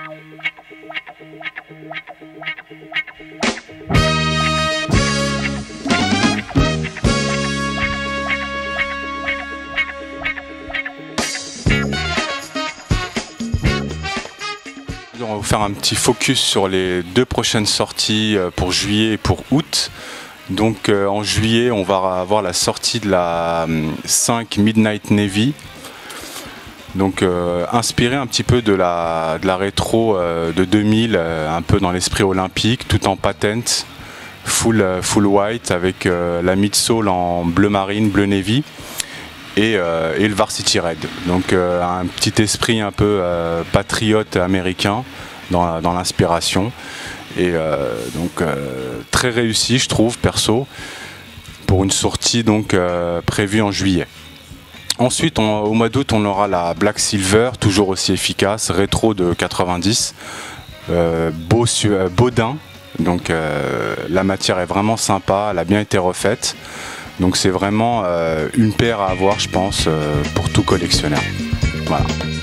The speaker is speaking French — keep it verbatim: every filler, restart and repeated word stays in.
On va vous faire un petit focus sur les deux prochaines sorties pour juillet et pour août. Donc euh, en juillet, on va avoir la sortie de la cinq Midnight Navy. Donc euh, inspiré un petit peu de la, de la rétro euh, de deux mille, euh, un peu dans l'esprit olympique, tout en patent, full, full white avec euh, la midsole en bleu marine, bleu navy. Et, euh, et le Varsity Red. Donc euh, un petit esprit un peu euh, patriote américain dans, dans l'inspiration. Et euh, donc euh, très réussi, je trouve, perso, pour une sortie donc euh, prévue en juillet. Ensuite, on, au mois d'août, on aura la Black Silver, toujours aussi efficace, rétro de quatre-vingt-dix, euh, beau, beau daim. Donc euh, la matière est vraiment sympa, elle a bien été refaite. Donc c'est vraiment euh, une paire à avoir, je pense, euh, pour tout collectionneur. Voilà.